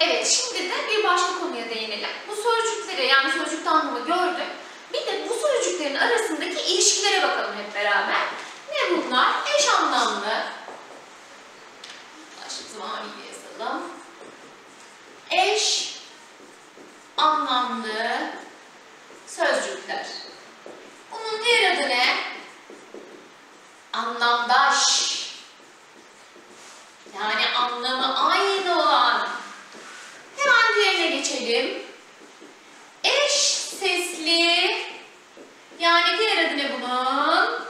Evet, şimdi de bir başka konuya değinelim. Bu sözcükleri, yani sözcükte anlamı gördük. Bir de bu sözcüklerin arasındaki ilişkilere bakalım hep beraber. Ne bunlar? Eş anlamlı. Başlık maviyle yazalım. Eş anlamlı sözcükler. Bunun diğer adı ne? Anlamdaş. Yani anlamı aynı olan. Hemen diğerine geçelim. Eş sesli. Yani diğer adı ne bunun?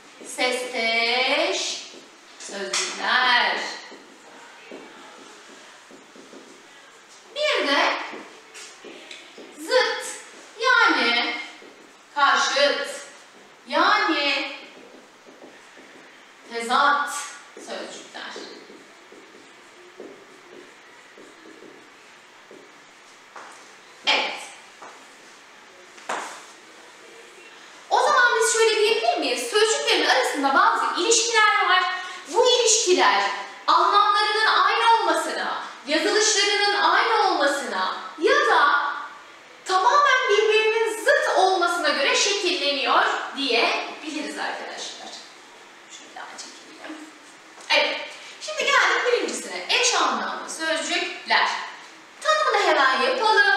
Sesteş sözcükler. Bir de zıt, yani karşıt, yani tezat sözcükler. Evet. O zaman biz şöyle diyebilir miyiz? Sözcüklerin arasında bazı ilişkiler var. Bu ilişkiler anlamlarının aynı olmasına, yazılışlarının aynı olmasına ya da tamamen birbirinin zıt olmasına göre şekilleniyor diyebiliriz arkadaşlar. Şöyle daha çekelim. Evet. Şimdi geldik birincisine. Eş anlamlı sözcükler. Tanımını hemen yapalım.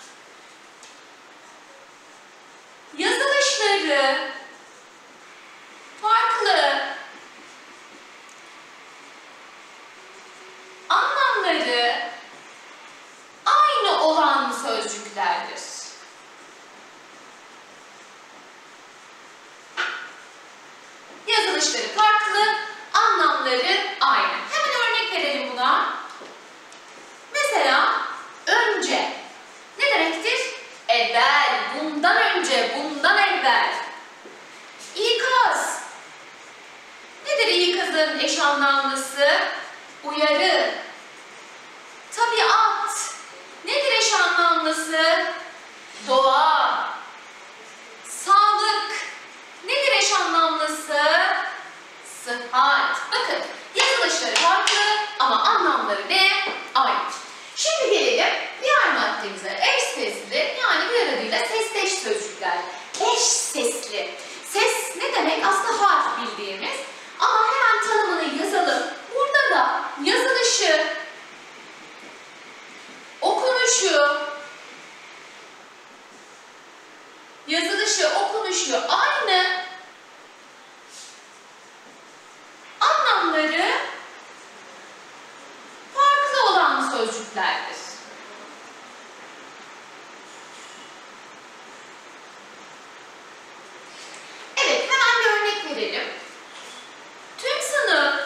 Yazılışları farklı, anlamları aynı olan sözcüklerdir. Yazılışları farklı, anlamları aynı. Hemen örnek verelim buna. Mesela önce ne demektir? Evvel, bundan önce, bundan evvel. İkaz. Nedir ikazın eş anlamlısı? Uyarı. Tabiat. Nedir eş anlamlısı? Doğa. Sağlık. Nedir eş anlamlısı? Sıhhat. Bakın, yazılışları farklı ama anlamları ne? Aynı. Şimdi gelelim diğer maddemize. Eş sesli, yani diğer adıyla sesteş sözcükler. Eş sesli. Ses ne demek? Aslında harf bildiğimiz. Ama hemen tanımını yazalım. Burada da yazılışı, okunuşu aynı. Anlamları farklı olan sözcüklerdir. Evet, hemen bir örnek verelim. Tüm sınıf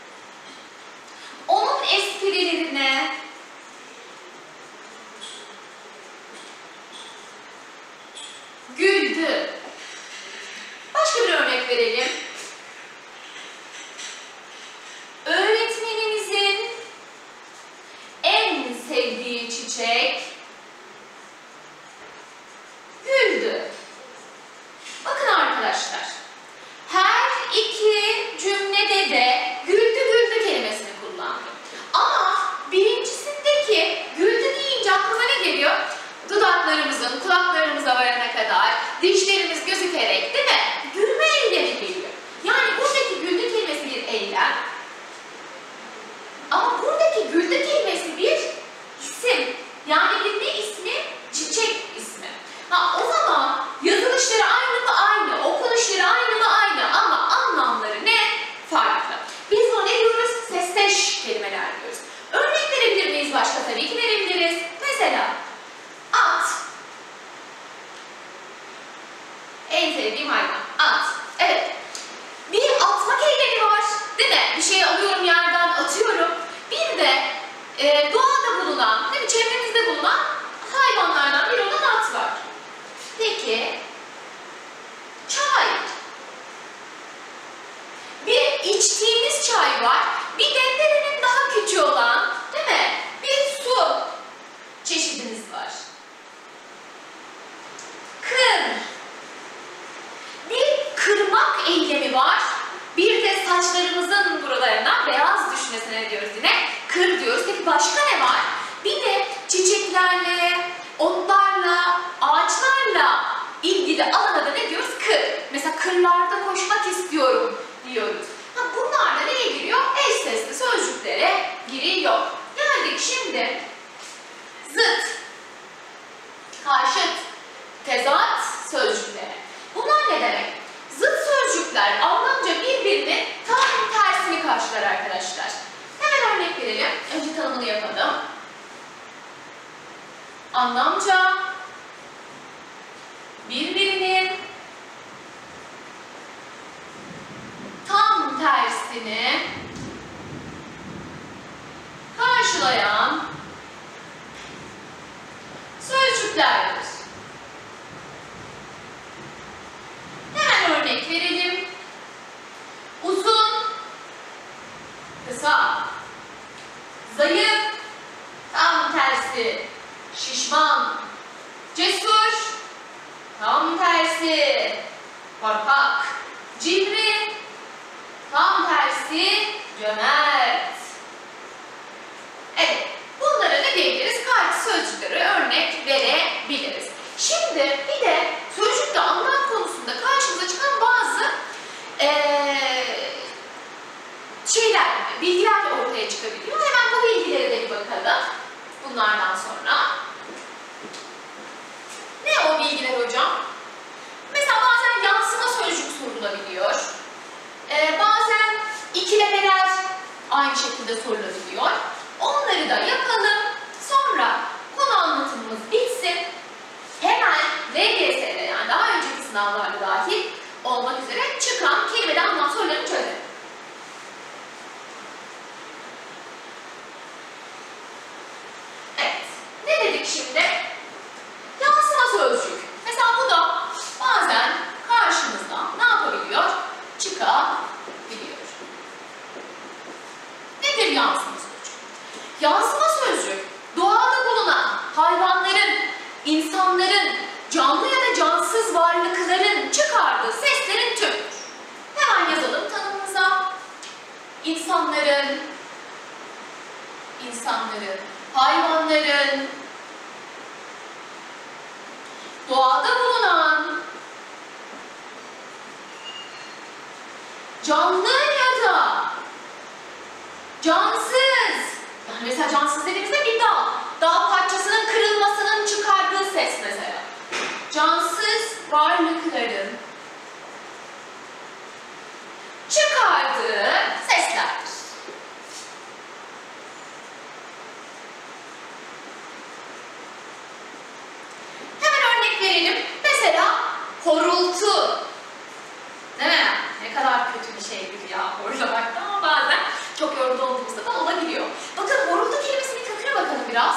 onun esprilerine güldü. Başka bir örnek verelim. Öğretmenimizin en sevdiği çiçek güldü. Bakın arkadaşlar, her iki cümlede de güldü güldü kelimesini kullandım. Ama birincisindeki güldü deyince aklına ne geliyor? Dudaklarımızın kulaklarımıza varana kadar dişlerimiz gözükerek, değil mi? Gülme eylemi geliyor. Yani buradaki güldü kelimesi bir eylem. Ama buradaki güldü kelimesi bir isim. Yani bir ne ismi? Çiçek ismi. Ha, o zaman yazılışları aynı mı? Aynı. Okunuşları aynı mı? Aynı. Ama anlamları ne? Farklı. Biz buna ne diyoruz? Sesteş kelimeler diyoruz. Örnek verebilir miyiz başka? Tabii ki verebiliriz. Mesela at. En sevdiğim hayvan. At. Evet. Bir atmak eylemi var. Değil mi? Bir şeyi alıyorum yerden, atıyorum. Bir de doğada bulunan, değil mi? Çevremizde bulunan hayvanlardan biri olan at var. Peki, çay. Bir içtiğimiz çay var. Bir demlerenin daha küçüğü olan, değil mi? Bir su çeşidimiz var. Kır. Bir kırmak eylemi var. Bir de saçlarımızın buralarından beyaz düşmesine ne diyoruz yine? Kır diyoruz. Peki başka ne var? Bir de çiçeklerle, otlarla, ağaçlarla ilgili alana da ne diyoruz? Kır. Mesela kırlarda koşmak istiyorum diyoruz. Bunlar da neye giriyor? Eş sesli sözcüklere giriyor. Geldik şimdi zıt, karşıt, tezat sözcüklere. Bunlar ne demek? Zıt sözcükler anlamca birbirinin tam tersini karşılar arkadaşlar. Hemen örnek verelim. Önce tanımını yapalım. Anlamca birbirinin tam tersini karşılayan sözcüklerdir. Hemen örnek verelim. Uzun, kısa, zayıf, tam tersi, şişman, cesur, tam tersi, korkak, cimri, tam tersi, cömert. Evet, bunlara ne diyebiliriz? Karşı sözcükleri örnek verebiliriz. Şimdi bir de sözcükte anlam konusunda karşımıza çıkan bazı bilgiler de ortaya çıkabiliyor. Hemen bu bilgilere de bir bakalım. Bunlardan sonra. Ne o bilgiler hocam? Mesela bazen yansıma sözcük sorulabiliyor. Bazen ikilemeler aynı şekilde sorulabiliyor. Onları da yapalım. Sonra konu anlatımımız bitsin. Hemen LGS'de yani daha önceki sınavlarda dahil olmak üzere çıkan kelimeden anlam sorularını çözelim. Evet. Ne dedik şimdi? Yansıma sözcük. Mesela bu da bazen karşımızda ne yapabiliyor? Çıkabiliyor. Nedir yansıma sözcük? Yansıma sözcük, doğada bulunan hayvanların, insanların, canlı ya da cansız varlıkların çıkardığı seslerin tümüdür. Hemen yazalım tanımımıza. İnsanların, hayvanların, doğada bulunan, canlı ya da cansız, yani mesela cansız dediğimizde bir dağ parçasının kırılmasının çıkardığı ses mesela. Cansız varlıkların çıkardığı seslerdir. Hemen örnek verelim. Mesela horultu. Değil mi? Ne kadar kötü bir şeydir ya horlamak da ama bazen çok yorgun olduğumuzda da olabiliyor. Bakın horultu kelimesinin köküne bakalım biraz.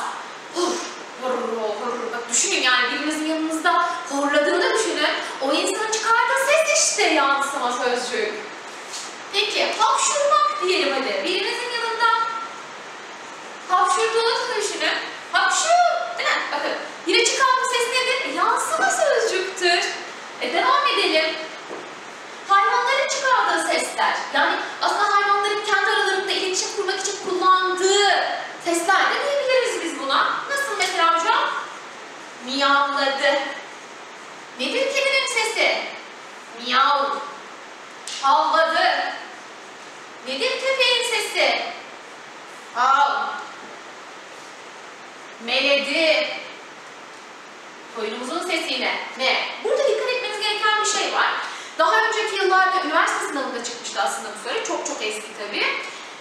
Bak düşünün yani birinizin yanınızda horladığını düşünün. O insanın çıkardığı ses işte yansıma sözcüğü. Peki hapşurmak diyelim hadi. Birinizin yanında hapşurduğunuzu düşünün. Hapşur! Değil mi? Bakın yine çıkan bu ses nedir? Yansıma sözcüktür. Devam edelim. Hayvanların çıkardığı sesler. Yani aslında hayvanların kendi aralarında iletişim kurmak için kullandığı sesler de diyebiliriz biz buna. Nasıl mesela hocam? Miyavladı. Nedir kedinin sesi? Miyav. Havladı. Nedir köpeğin sesi? Hav. Meledi. Koyunumuzun sesi yine. Ne? Burada dikkat etmeniz gereken bir şey var. Daha önceki yıllarda üniversite sınavında çıkmıştı aslında bu soru. Çok çok eski tabii.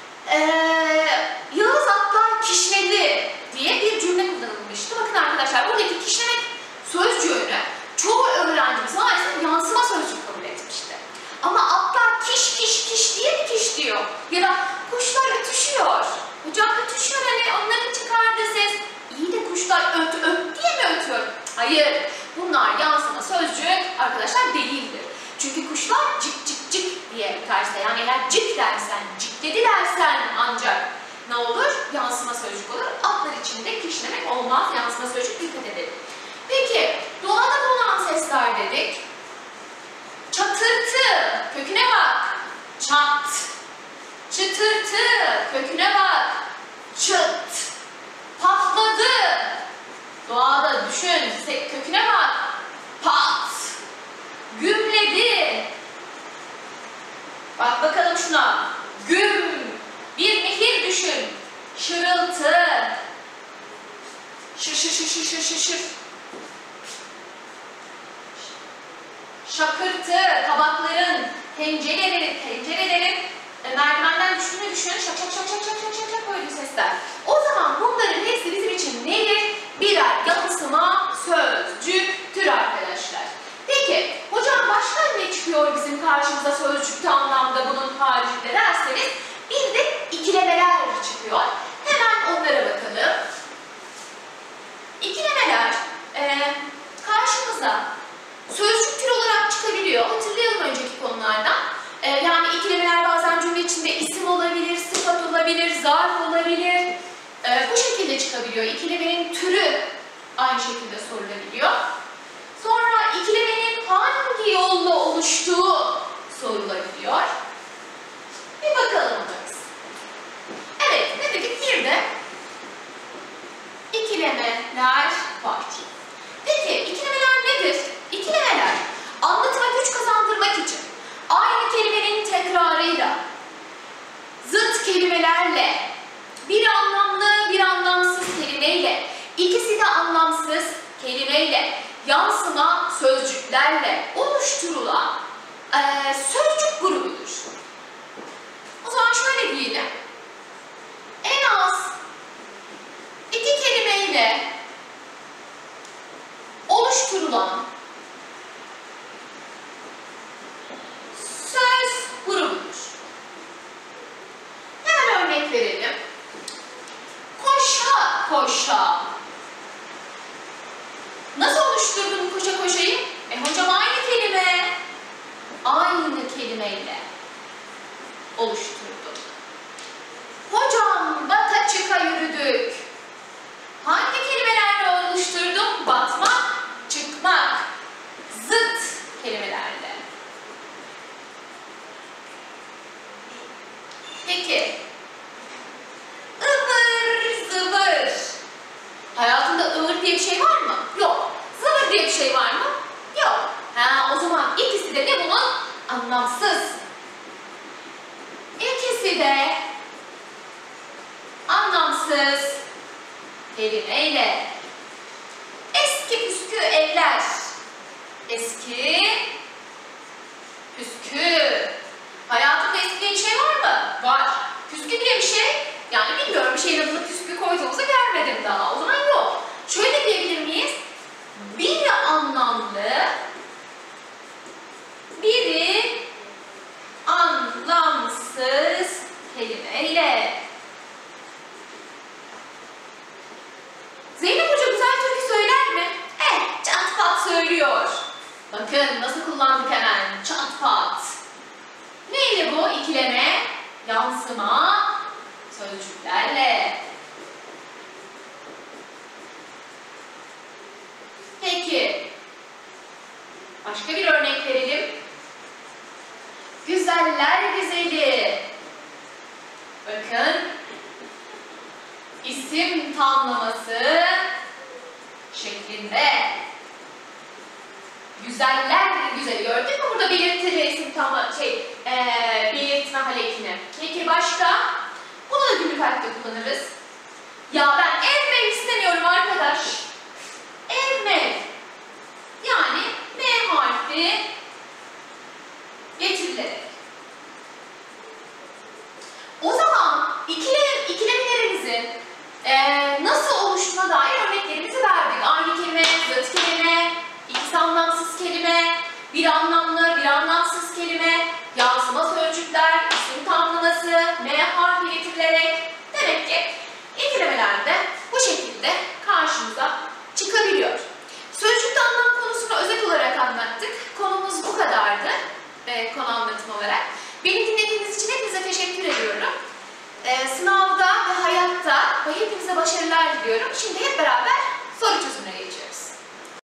Yağız atlar kişnedi diye bir cümle kullanılmıştı. Bakın arkadaşlar buradaki kişnemek sözcüğünü çoğu öğrencimiz maalesef yansıma sözcük kabul etmişti. Ama atlar kiş kiş kiş diye mi kiş diyor? Ya da kuşlar ötüşüyor. Hocam ötüşüyor hani onların çıkardığı ses. İyi de kuşlar öt öt diye mi ötüyor? Hayır. Bunlar yansıma sözcük arkadaşlar değildir. Çünkü kuşlar cik cik cik diye öterse yani eğer cik dersen, cikledi dersen ancak ne olur? Yansıma sözcük olur. Atlar içinde kişnemek olmaz. Yansıma sözcük dikkat edelim. Peki doğada bulunan sesler dedik. Çatırtı, köküne bak. Çat. Çıtırtı, köküne bak. Çıt. Patladı. düşün. Köküne bak. Pat. Gümledi. Bak bakalım şuna. Güm. Bir nehir düşün. Şırıltı. Şır şır şır şır şır şır şır. Şakırtı. Tabakların, tencerelerin merdivenden düştüğünü düşün. Şak şak şak şak şak şak şak şak böyle sesler. O zaman bunların hepsi bizim için nedir? Birer yansıma sözcüktür arkadaşlar. Peki hocam başka ne çıkıyor bizim karşımıza sözcükte anlamda bunun haricinde derseniz bir de ikilemeler çıkıyor. Hemen onlara bakalım. İkilemeler karşımıza sözcük türü olarak çıkabiliyor. Hatırlayalım önceki konulardan. Yani ikilemeler bazen cümle içinde isim olabilir, sıfat olabilir, zarf olabilir. Bu şekilde çıkabiliyor. İkilemenin türü aynı şekilde sorulabiliyor. Sonra ikilemenin hangi yolla oluştuğu sorulabiliyor. Bir bakalım biz. Evet, ne dedik? Bir de ikilemeler var. Peki, ikilemeler nedir? İkilemeler, anlatıma güç kazandırmak için aynı kelimenin tekrarıyla, zıt kelimelerle, bir anlamlı, bir anlamsız kelimeyle, ikisi de anlamsız kelimeyle, yansıma sözcüklerle oluşturulan sözcük grubudur. O zaman şöyle diyelim. En az iki kelimeyle oluşturulan söz grubudur. Hemen örnek verelim. Koşa koşa. Nasıl oluşturdun koşa koşayı? Hocam aynı kelime. Aynı kelimeyle oluşturduk. Hocam bata çıka yürüdük. Hangi kelimelerle oluşturdum? Batmak, çıkmak. Zıt kelimelerle. Peki. Ivır zıvır. Hayatında ıvır diye bir şey var mı? Yok. Zıvır diye bir şey var mı? Yok. O zaman ikisi de ne bunun? Anlamsız. İkisi de anlamsız kelimeyle. Eski püskü evler. Eski püskü. Hayatında eski diye bir şey var mı? Var. Püskü diye bir şey, yani bilmiyorum, bir şeyin adını püskü koyduğumuzu görmedim daha. O zaman yok. Şöyle diyebilir miyiz? Biri anlamlı, biri anlamsız kelimeyle. Zeynep Hoca güzel türkü söyler mi? Çat pat söylüyor. Bakın nasıl kullandık hemen. Çat pat. Neyle bu? İkileme, yansıma sözcüklerle. Peki. Başka bir örnek verelim. Güzeller güzeli. Bakın. İsim tamlaması şeklinde. Güzeller güzeli. Gördün mü burada belirtili isim belirtme halekini. Peki başka? Bunu da günlük hayatta kullanırız. Ya ben evmev istemiyorum arkadaş. Evmev. Yani M harfi getirilerek. O zaman ikilemelerimizin nasıl oluştuğuna dair örneklerimizi verdik. Aynı kelime, zıt kelime, ikisi anlamsız kelime, bir anlamlı, bir anlamsız kelime, yansıma sözcükler, isim tamlaması, M harfi getirilerek. Demek ki ikilemeler de bu şekilde karşımıza çıkabiliyor. Sözcükte anlam konusunu özet olarak anlattık. Konumuz bu kadardı. Konu anlatımı olarak. Beni dinlediğiniz için hepinize teşekkür ediyorum. Sınavda ve hayatta hepinize başarılar diliyorum. Şimdi hep beraber soru çözümüne geçelim.